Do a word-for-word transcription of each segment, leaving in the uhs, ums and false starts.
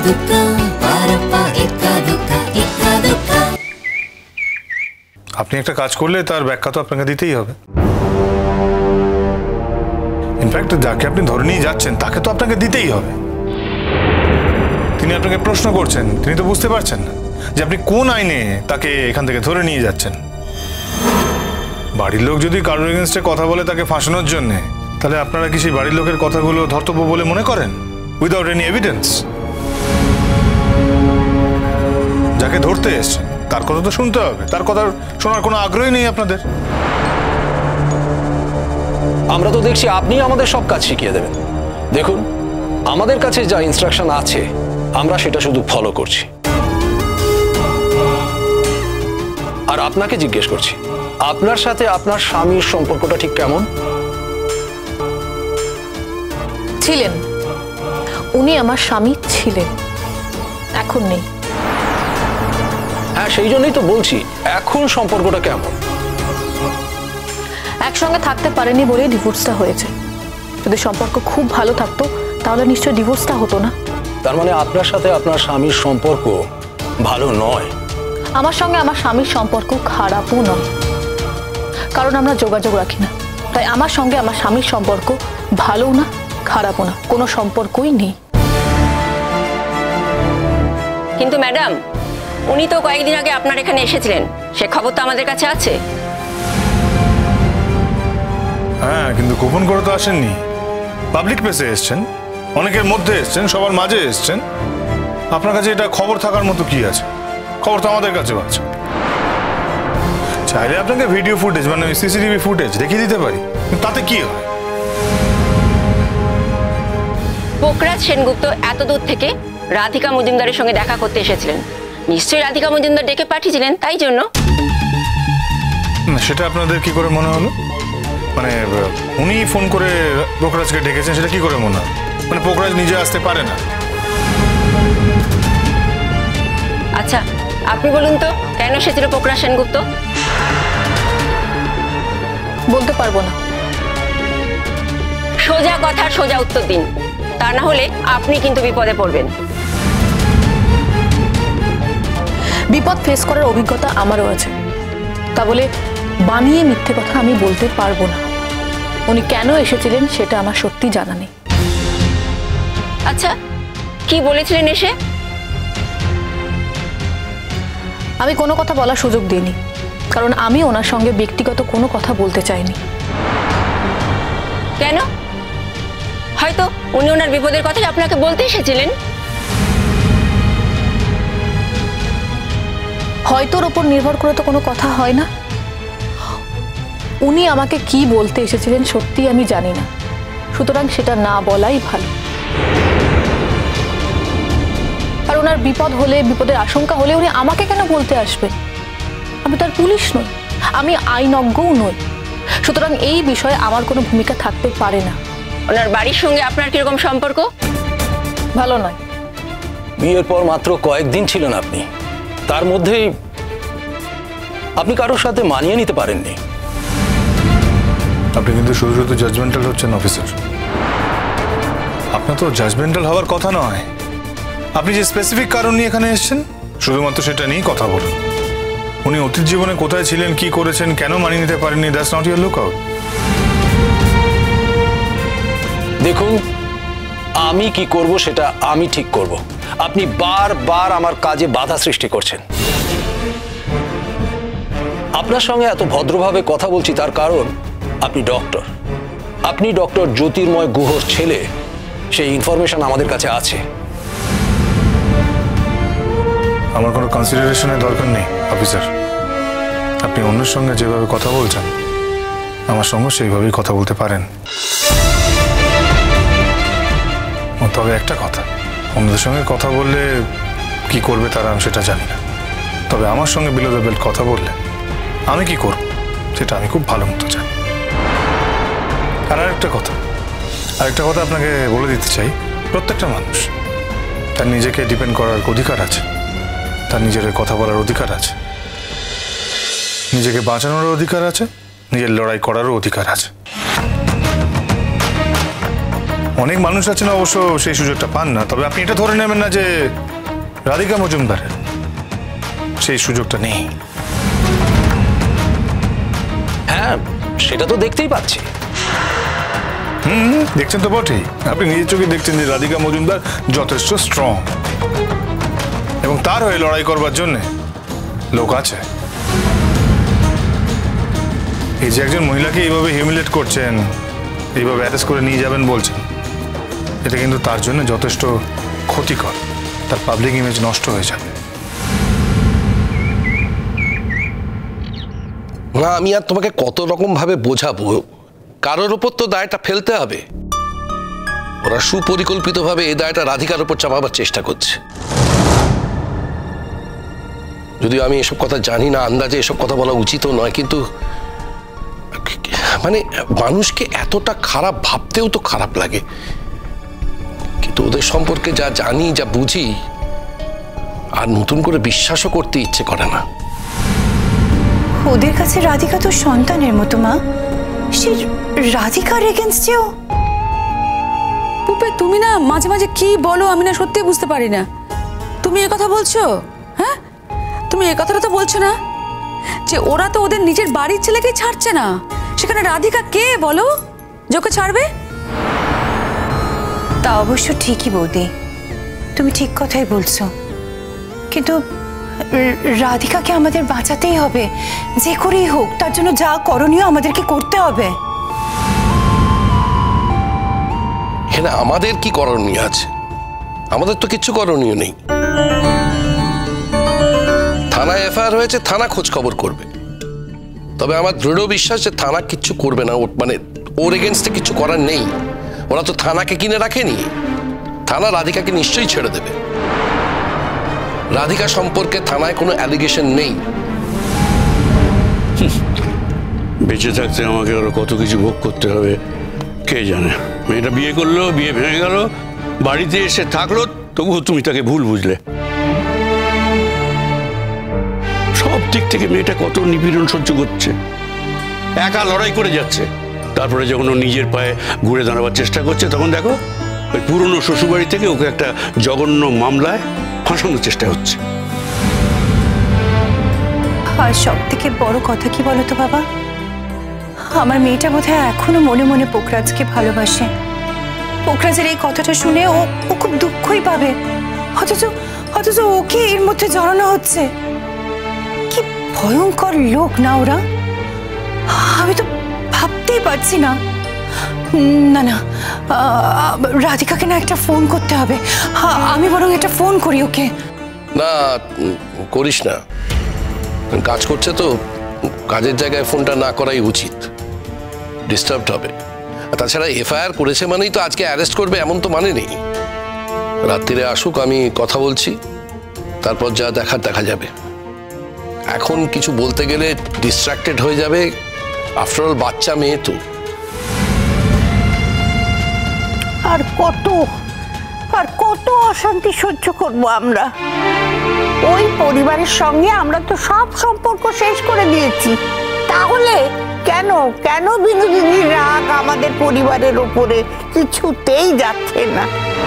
আপনি একটা কাজ করলে তার ব্যাখ্যা তো আপনাকে দিতেই হবে। ইনফ্যাক্ট যাকে আপনি ধরে নিয়ে যাচ্ছেন তাকে তো আপনাকে দিতেই হবে। তিনি আপনাকে প্রশ্ন করছেন, তিনি তো বুঝতে পারছেন না যে আপনি কোন আইনে তাকে এখান থেকে ধরে নিয়ে যাচ্ছেন। বাড়ির লোক যদি কারোর এগেনস্টে কথা বলে তাকে ফাঁসানোর জন্য, তাহলে আপনারা কি সেই বাড়ির লোকের কথাগুলো ধর্তব্য বলে মনে করেন উইদাউট এনি এভিডেন্স? যাকে ধরতে এসছেন তার কথা তো শুনতে হবে, তার কথা শোনার কোনো আগ্রহই নেই আপনাদের। আমরা তো দেখছি আপনি আমাদের সব কাজ শিখিয়ে দেবেন। দেখুন, আমাদের কাছে যা ইনস্ট্রাকশন আছে আমরা সেটা শুধু ফলো করছি। আর আপনাকে জিজ্ঞেস করছি, আপনার সাথে আপনার স্বামীর সম্পর্কটা ঠিক কেমন? ছিলেন, উনি আমার স্বামী ছিলেন, এখন নেই। হ্যাঁ, সেই জন্যই তো বলছি, এখন সম্পর্কটা কেমন? একসঙ্গে থাকতে পারেনি বলেই ডিভোর্সটা হয়েছে। যদি সম্পর্ক খুব ভালো থাকতো তাহলে নিশ্চয়ই ডিভোর্সটা হতো না। তার মানে আপনার সাথে আপনার স্বামীর সম্পর্ক ভালো নয়? আমার সঙ্গে আমার স্বামীর সম্পর্ক খারাপও নয়, কারণ আমরা যোগাযোগ রাখি না। তাই আমার সঙ্গে আমার স্বামীর সম্পর্ক ভালোও না খারাপও না, কোনো সম্পর্কই নেই। কিন্তু ম্যাডাম, উনি তো কয়েকদিন আগে আপনার এখানে এসেছিলেন, সে খবর তো আমাদের কাছে আছে। হ্যাঁ, কিন্তু গোপন করে তো আসেননি, পাবলিক প্লেসে এসছেন, অনেকের মধ্যে এসছেন, সবার মাঝে এসছেন। আপনার কাছে এটা খবর থাকার মতো কি আছে? খবর তো আমাদের কাছেও আছে। চাইলে আপনাকে ভিডিও ফুটেজ মানে সিসিটিভি ফুটেজ দেখিয়ে দিতে পারি, তাতে কি হয়? পোকরাজ সেনগুপ্ত এত দূর থেকে রাধিকা মজুমদারের সঙ্গে দেখা করতে এসেছিলেন, নিশ্চয়ই রাধিকা মজুমদার ডেকে পাঠিয়েছিলেন, তাই জন্য। না, সেটা আপনাদের কি করে মনে হলো? মানে উনি ফোন করে পোকরাজকে ডেকেছেন, সেটা কি করে মনে হয়? মানে পোকরাজ নিজে আসতে পারে না? আচ্ছা, আপনি বলুন তো, কেন এসেছিল পোকরাজ সেনগুপ্ত? বলতে পারবো না। সোজা কথার সোজা উত্তর দিন, তা না হলে আপনি কিন্তু বিপদে পড়বেন। বিপদ ফেস করার অভিজ্ঞতা আমারও আছে, তা বলে বানিয়ে মিথ্যে কথা আমি বলতে পারবো না। উনি কেন এসেছিলেন সেটা আমার সত্যি জানা নেই। আচ্ছা, কি বলেছিলেন এসে? আমি কোনো কথা বলার সুযোগ দিইনি, কারণ আমি ওনার সঙ্গে ব্যক্তিগত কোনো কথা বলতে চাইনি। কেন? হয়তো উনি ওনার বিপদের কথাই আপনাকে বলতে এসেছিলেন। হয়তোর ওপর নির্ভর করে তো কোনো কথা হয় না। উনি আমাকে কি বলতে এসেছিলেন সত্যি আমি জানি না, সুতরাং সেটা না বলাই ভালো। আর ওনার বিপদ হলে, বিপদের আশঙ্কা হলে উনি আমাকে কেন বলতে আসবেন? আমি তো আর পুলিশ নই, আমি আইনজ্ঞও নই, সুতরাং এই বিষয়ে আমার কোনো ভূমিকা থাকতে পারে না। ওনার বাড়ির সঙ্গে আপনার কিরকম সম্পর্ক? ভালো নয়। বিয়ের পর মাত্র কয়েকদিন ছিলেন আপনি, তার মধ্যেই আপনি কারোর সাথে মানিয়ে নিতে পারেননি। আপনি কিন্তু শুধু শুধু জাজমেন্টাল হচ্ছেন অফিসার। আপনার তো জাজমেন্টাল হওয়ার কথা নয়। আপনি যে স্পেসিফিক কারণ নিয়ে এখানে এসেছেন শুধুমাত্র সেটা নিয়েই কথা বলুন। উনি অতীত জীবনে কোথায় ছিলেন, কি করেছেন, কেন মানিয়ে নিতে পারেননি, দ্যাটস নট ইওর লুকআউট। দেখুন, আমি কি করব সেটা আমি ঠিক করব। আপনি বারবার আমার কাজে বাধা সৃষ্টি করছেন। আপনার সঙ্গে এত ভদ্রভাবে কথা বলছি তার কারণ আপনি ডক্টর। আপনি ডক্টর জ্যোতির্ময় গুহর ছেলে, সেই ইনফরমেশন আমাদের কাছে আছে। আমার কোনো কনসিডারেশনের দরকার নেই অফিসার। আপনি অন্যের সঙ্গে যেভাবে কথা বলছেন আমার সঙ্গে সেইভাবেই কথা বলতে পারেন। তবে একটা কথা, অন্যদের সঙ্গে কথা বললে কি করবে তারা আমি সেটা জানি না, তবে আমার সঙ্গে বিলো দ্য বেল্ট কথা বললে আমি কি করব সেটা আমি খুব ভালো মতো জানি। আর আরেকটা কথা আরেকটা কথা আপনাকে বলে দিতে চাই, প্রত্যেকটা মানুষ তার নিজেকে ডিপেন্ড করার অধিকার আছে, তার নিজের কথা বলার অধিকার আছে, নিজেকে বাঁচানোর অধিকার আছে, নিজের লড়াই করারও অধিকার আছে। অনেক মানুষ আছেন অবশ্য সেই সুযোগটা পান না, তবে আপনি এটা ধরে নেবেন না যে রাধিকা মজুমদারের সেই সুযোগটা নেই। হ্যাঁ, সেটা তো দেখতেই পাচ্ছি। হুম, দেখছেন তো বটেই। আপনি নিজের চোখে দেখছেন যে রাধিকা মজুমদার যথেষ্ট স্ট্রং এবং তার হয়ে লড়াই করবার জন্য লোক আছে। এই যে একজন মহিলাকে এইভাবে হিউমিলেট করছেন, এইভাবে অ্যারেস্ট করে নিয়ে যাবেন বলছেন, এটা কিন্তু তার জন্য যথেষ্ট ক্ষতিকর। তার পাবলিক ইমেজ নষ্ট হয়ে যাবে। না, আমি আর তোমাকে কত রকম ভাবে বোঝাবো, কারোর ওপর তো দায়টা ফেলতে হবে। ওরা সুপরিকল্পিতভাবে এই দায়টা রাধিকার উপর চাপাবার চেষ্টা করছে। যদিও আমি এসব কথা জানি না, আন্দাজে এসব কথা বলা উচিতও নয়, কিন্তু মানে মানুষকে এতটা খারাপ ভাবতেও তো খারাপ লাগে। কিন্তু ওদের সম্পর্কে যা জানি, যা বুঝি, আর নতুন করে বিশ্বাসও করতে ইচ্ছে করে না। ওদের কাছে রাধিকা তো সন্তানের মতো মা, সে রাধিকার এগেন্স্টেও। পুপে, তুমি না মাঝে মাঝে কি বলো আমি না সত্যি বুঝতে পারি না। তুমি এ কথা বলছো? হ্যাঁ, তুমি এ কথাটা তো বলছো না যে ওরা তো ওদের নিজের বাড়ির ছেলেকেই ছাড়ছে না, সেখানে রাধিকা কে বলো যে ওকে ছাড়বে? তা অবশ্য ঠিকই বৌদি, তুমি ঠিক কথাই বলছো, কিন্তু রাধিকাকে আমাদের বাঁচাতেই হবে, যে করেই হোক। তার জন্য যা করণীয় আমাদেরকে করতে হবে। এখানে আমাদের কি করণীয় আছে? আমাদের তো কিছু করণীয় নেই। থানায় এফআইআর হয়েছে, থানা খোঁজ খবর করবে। তবে আমার দৃঢ় বিশ্বাস যে থানা কিচ্ছু করবে না, মানে ওর এগেনস্টে কিছু করার নেই। ওরা তো থানাকে কিনে রাখেনি। থানা রাধিকাকে নিশ্চয়ই ছেড়ে দেবে। রাধিকা সম্পর্কে থানায় কোনো অ্যালিগেশন নেই। বেঁচে থাকতে আমাকে আরো কত কিছু ভোগ করতে হবে কে জানে। মেয়েটা বিয়ে করলো, বিয়ে ভেঙে গেল, বাড়িতে এসে থাকলো, তবুও তুমি তাকে ভুল বুঝলে। সব দিক থেকে মেয়েটা কত নিপীড়ন সহ্য করছে, একা লড়াই করে যাচ্ছে। তারপরে যখন ও নিজের পায়ে ঘুরে দাঁড়াবার চেষ্টা করছে, তখন দেখো ওই পুরনো শ্বশুরবাড়ি থেকে ওকে একটা জঘন্য মামলায় ফাঁসানোর চেষ্টা হচ্ছে। আর সব থেকে বড় কথা কি বলতো বাবা, আমার মেয়েটা বোধহয় এখনো মনে মনে পোকরাজকে ভালোবাসে। পোকরাজের এই কথাটা শুনে ও ও খুব দুঃখই পাবে, অথচ অথচ ওকে এর মধ্যে জড়ানো হচ্ছে। কি ভয়ঙ্কর লোক না ওরা, আমি তো ভাবতেই পারছি না। না না, রাধিকাকে না একটা ফোন করতে হবে। আমি বরং একটা ফোন করি ওকে। না, করিস না, কাজ করছে তো, কাজের জায়গায় ফোনটা না করাই উচিত। ডিস্টার্ব হবে। তাছাড়া এফআইআর করেছে মানেই তো আজকে অ্যারেস্ট করবে এমন তো মানে নেই। রাত্রিরে আসুক, আমি কথা বলছি, তারপর যা দেখার দেখা যাবে। এখন কিছু বলতে গেলে ডিস্ট্রাক্টেড হয়ে যাবে। আফটার অল বাচ্চা মেয়ে তো। আর কত আর কত অশান্তি সহ্য করব আমরা? ওই পরিবারের সঙ্গে আমরা তো সব সম্পর্ক শেষ করে দিয়েছি, তাহলে কেন কেন বিনোদিনীর রাগ আমাদের পরিবারের ওপরে কিছুতেই যাচ্ছে না?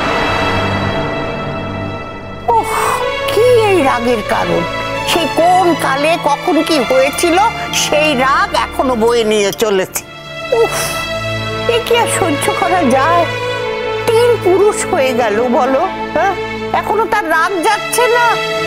ওহ, কি এই রাগের কারণ? সেই কোন কালে কখন কি হয়েছিল সেই রাগ এখনো বয়ে নিয়ে চলেছে। উফ, এ কি আর সহ্য করা যায়? তিন পুরুষ হয়ে গেল বলো, হ্যাঁ, এখনো তার রাগ যাচ্ছে না।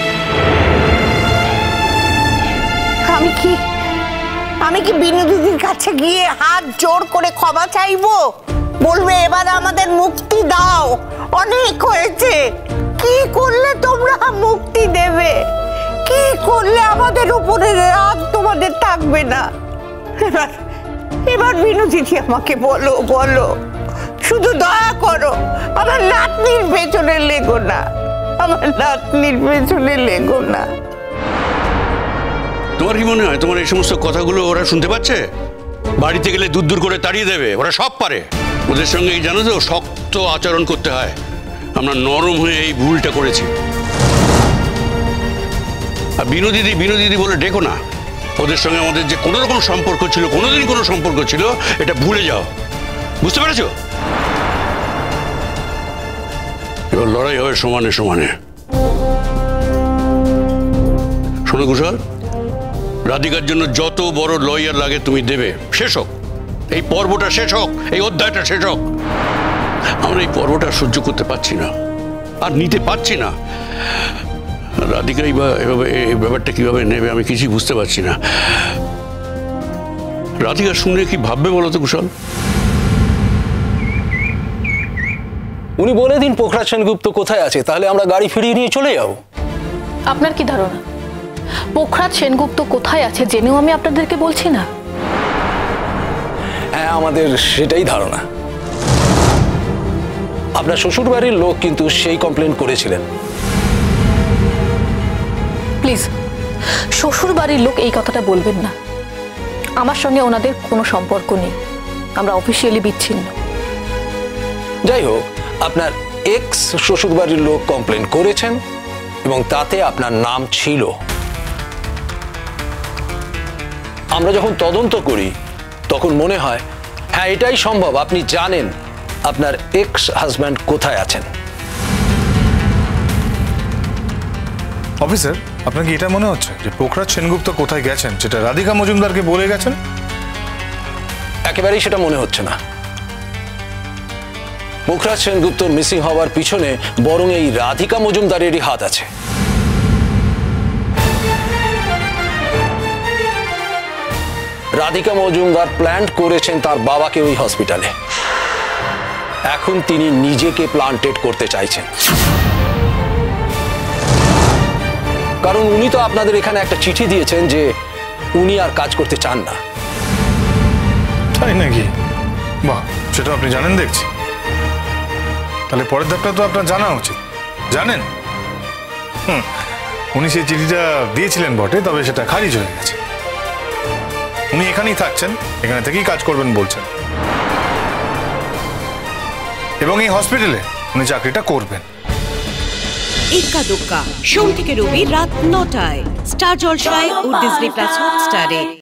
আমি কি আমি কি বিনোদিনীর কাছে গিয়ে হাত জোর করে ক্ষমা চাইবো? বলবে এবার আমাদের মুক্তি দাও, অনেক হয়েছে। কি করলে তোমরা মুক্তি দেবে? কি করলে আমাদের উপরে রাগ তোমাদের থাকবে না? এবার এবার বিনোদিনী আমাকে বলো বলো, শুধু দয়া করো, আমার নাতনির পেছনে লেগো না, আমার নাতনির পেছনে লেগো না। তোমার কি মনে হয় তোমার এই সমস্ত কথাগুলো ওরা শুনতে পাচ্ছে? বাড়িতে গেলে দূর দূর করে তাড়িয়ে দেবে, ওরা সব পারে। ওদের সঙ্গে জানো তো শক্ত আচরণ করতে হয়। আমরা নরম হয়ে এই ভুলটা করেছি। আর বিনোদিদি বিনোদিদি বলে ডেকো না। ওদের সঙ্গে আমাদের যে কোনো রকম সম্পর্ক ছিল, কোনোদিন কোনো সম্পর্ক ছিল, এটা ভুলে যাও। বুঝতে পেরেছো? এবার লড়াই হবে সমানে সমানে। শোনো কুশল, রাধিকার জন্য যত বড় লয়ার লাগে তুমি দেবে, শেষ হোক এই পর্বটা, শেষ হোক এই অধ্যায়টা, শেষ হোক। আমরা এই পর্বটা সহ্য করতে পারছি না, আর নিতে পারছি না। রাধিকাই বা এভাবে এই ব্যাপারটা কিভাবে নেবে আমি কিছুই বুঝতে পারছি না। রাধিকা শুনে কি ভাববে বলো তো কুশল? উনি বলে দিন পোখরাজ সেনগুপ্ত কোথায় আছে, তাহলে আমরা গাড়ি ফিরিয়ে নিয়ে চলে যাব। আপনার কি ধারণা পোখরাজ সেনগুপ্ত কোথায় আছে জেনেও আমি আপনাদেরকে বলছি না? হ্যাঁ, আমাদের সেটাই ধারণা। আপনার শ্বশুর বাড়ির লোক কিন্তু সেই কমপ্লেন করেছিলেন। প্লিজ, শ্বশুর বাড়ির লোক এই কথাটা বলবেন না। আমার সঙ্গে ওনাদের কোনো সম্পর্ক নেই, আমরা অফিসিয়ালি বিচ্ছিন্ন। যাই হোক, আপনার এক্স শ্বশুর বাড়ির লোক কমপ্লেন করেছেন এবং তাতে আপনার নাম ছিল। আমরা যখন তদন্ত করি তখন মনে হয় হ্যাঁ এটাই সম্ভব, আপনি জানেন আপনার এক্স হাজব্যান্ড কোথায় আছেন। অফিসার, আপনার কি এটা মনে হচ্ছে যে পোখরাজ সেনগুপ্ত কোথায় গেছেন সেটা রাধিকা মজুমদারকে বলে গেছেন? একেবারেই সেটা মনে হচ্ছে না। পোখরাজ সেনগুপ্ত মিসিং হওয়ার পিছনে বরং এই রাধিকা মজুমদারেরই হাত আছে। রাধিকা মজুমদার প্ল্যান্ট করেছেন তার বাবাকে ওই হসপিটালে। এখন তিনি নিজেকে প্লান্টেড করতে চাইছেন, কারণ উনি তো আপনাদের এখানে একটা চিঠি দিয়েছেন যে উনি আর কাজ করতে চান না। তাই নাকি? বাহ, সেটা আপনি জানেন দেখছি। তাহলে পরের ধাপটা তো আপনার জানা উচিত। জানেন হুম উনি সেই চিঠিটা দিয়েছিলেন বটে, তবে সেটা খারিজ হয়ে গেছে। উনি এখানেই থাকছেন, এখানে থেকেই কাজ করবেন বলছেন, এবং এই হসপিটালে উনি চাকরিটা করবেন। ইক্কা দুক্কা সোম থেকে রবি রাত নটায় স্টার জলসায় ও ডিজনি প্লাস হটস্টারে।